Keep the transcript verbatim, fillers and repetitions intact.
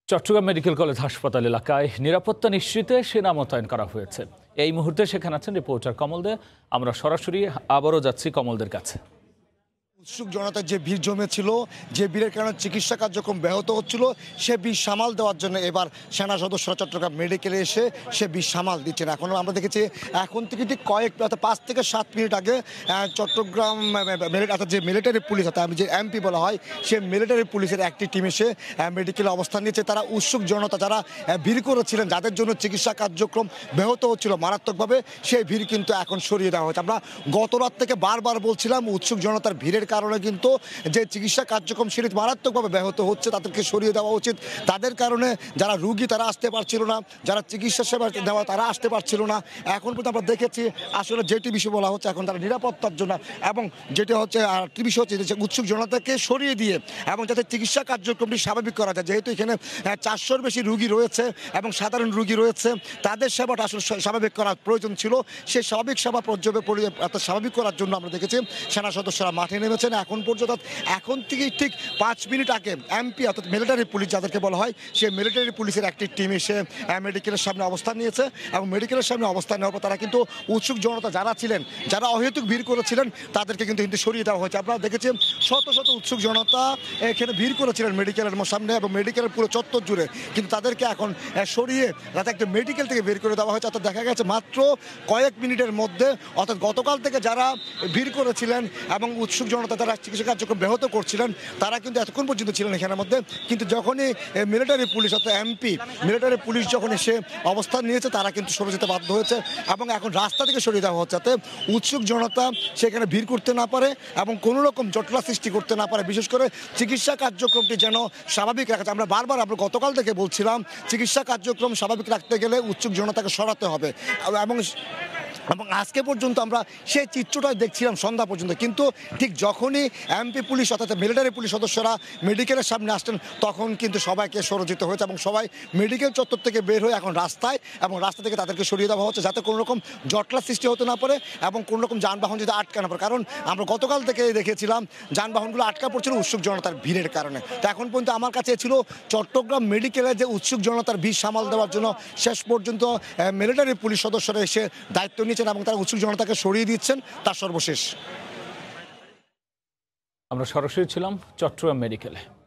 Chittagong medical college হাসপাতাল এলাকায় নিরাপত্তা নিশ্চিতে সেনা মোতায়েন করা হয়েছে। এই মুহূর্তে সেখানে আছেন রিপোর্টার কমল দে। আমরা সরাসরি আবারও যাচ্ছি কমলদের কাছে। উৎসুক জনতার যে ভিড় জমেছিল, যে ভিড়ের কারণে চিকিৎসা কার্যক্রম ব্যাহত হচ্ছিল, সে ভিড় সামাল দেওয়ার জন্য এবার সেনা সদস্যরা চট্টগ্রাম মেডিকেলে এসে সে ভিড় সামাল দিচ্ছেন। এখন আমরা দেখেছি এখন থেকে ঠিক কয়েক পাঁচ থেকে সাত মিনিট আগে চট্টগ্রাম অর্থাৎ যে মিলিটারি পুলিশ অর্থাৎ যে এমপি বলা হয়, সে মিলিটারি পুলিশের একটি টিম এসে মেডিকেলে অবস্থান নিয়েছে। তারা উৎসুক জনতা যারা ভিড় করেছিলেন, যাদের জন্য চিকিৎসা কার্যক্রম ব্যাহত হচ্ছিল মারাত্মকভাবে, সেই ভিড় কিন্তু এখন সরিয়ে দেওয়া হয়েছে। আমরা গত রাত থেকে বারবার বলছিলাম উৎসুক জনতার ভিড়ের কারণে কিন্তু যে চিকিৎসা কার্যক্রম সেটি মারাত্মকভাবে ব্যাহত হচ্ছে, তাদেরকে সরিয়ে দেওয়া উচিত। তাদের কারণে যারা রুগী তারা আসতে পারছিল না, যারা চিকিৎসা সেবা দেওয়া তারা আসতে পারছিল না। এখন পর্যন্ত আমরা দেখেছি আসলে যেটি বিষয় বলা হচ্ছে এখন তারা নিরাপত্তার জন্য, এবং যেটি হচ্ছে আরেকটি বিষয় হচ্ছে যে উৎসুক জনতাকে সরিয়ে দিয়ে এবং যাতে চিকিৎসা কার্যক্রমটি স্বাভাবিক করা যায়। যেহেতু এখানে চারশোর বেশি রুগী রয়েছে এবং সাধারণ রুগী রয়েছে, তাদের সেবাটা আসলে স্বাভাবিক করার প্রয়োজন ছিল। সেই স্বাভাবিক সেবা পর্যবেক্ষণ স্বাভাবিক করার জন্য আমরা দেখেছি সেনা সদস্যরা মাঠে নেমেছেন। এখন পর্যন্ত এখন থেকেই ঠিক পাঁচ মিনিট আগে এমপি অর্থাৎ মিলিটারি পুলিশ যাদেরকে বলা হয়, সেই মিলিটারি পুলিশের একটি টিম এসে মেডিকেলের সামনে অবস্থান নিয়েছে এবং মেডিকেলের সামনে অবস্থান নেওয়ার পর তারা কিন্তু উৎসুক জনতা যারা ছিলেন, যারা অহেতুক ভিড় করেছিলেন, তাদেরকে কিন্তু কিন্তু সরিয়ে দেওয়া হয়েছে। আপনারা দেখেছেন শত শত উৎসুক জনতা এখানে ভিড় করেছিলেন মেডিকেলের সামনে এবং মেডিকেলের পুরো চত্বর জুড়ে, কিন্তু তাদেরকে এখন সরিয়ে তাতে একটা মেডিকেল থেকে বের করে দেওয়া হয়েছে। অর্থাৎ দেখা গেছে মাত্র কয়েক মিনিটের মধ্যে, অর্থাৎ গতকাল থেকে যারা ভিড় করেছিলেন এবং উৎসুক জনতা যারা চিকিৎসা কার্যক্রম ব্যাহত করছিলেন, তারা কিন্তু এতক্ষণ পর্যন্ত ছিলেন এখানের মধ্যে। কিন্তু যখনই মিলিটারি পুলিশ অর্থাৎ এমপি মিলিটারি পুলিশ যখন এসে অবস্থান নিয়েছে, তারা কিন্তু সরে যেতে বাধ্য হয়েছে এবং এখন রাস্তা থেকে সরিয়ে দেওয়া হচ্ছে, যাতে উৎসুক জনতা সেখানে ভিড় করতে না পারে এবং কোনো রকম জটলা সৃষ্টি করতে না পারে। বিশেষ করে চিকিৎসা কার্যক্রমটি যেন স্বাভাবিক রাখা যায়। আমরা বারবার আমরা গতকাল থেকে বলছিলাম চিকিৎসা কার্যক্রম স্বাভাবিক রাখতে গেলে উৎসুক জনতাকে সরাতে হবে, এবং এবং আজকে পর্যন্ত আমরা সেই চিত্রটাই দেখছিলাম সন্ধ্যা পর্যন্ত। কিন্তু ঠিক যখনই এমপি পুলিশ অর্থাৎ মিলিটারি পুলিশ সদস্যরা মেডিকেলের সামনে আসছেন, তখন কিন্তু সবাইকে সরে যেতে হয়েছে এবং সবাই মেডিকেল চত্বর থেকে বের হয়ে এখন রাস্তায়, এবং রাস্তা থেকে তাদেরকে সরিয়ে দেওয়া হচ্ছে যাতে কোনো রকম জটলা সৃষ্টি হতে না পারে এবং কোনো রকম যানবাহন যদি আটকা না পারে। কারণ আমরা গতকাল থেকে দেখেছিলাম যানবাহনগুলো আটকা পড়ছিল উৎসুক জনতার ভিড়ের কারণে। তো এখন পর্যন্ত আমার কাছে ছিল চট্টগ্রাম মেডিকেলে যে উৎসুক জনতার ভিড় সামাল দেওয়ার জন্য শেষ পর্যন্ত মিলিটারি পুলিশ সদস্যরা এসে দায়িত্ব নিয়ে এবং তারা উৎসুক জনতাকে সরিয়ে দিচ্ছেন, তার সর্বশেষ। আমরা সরাসরি ছিলাম চট্টগ্রাম মেডিকেলে।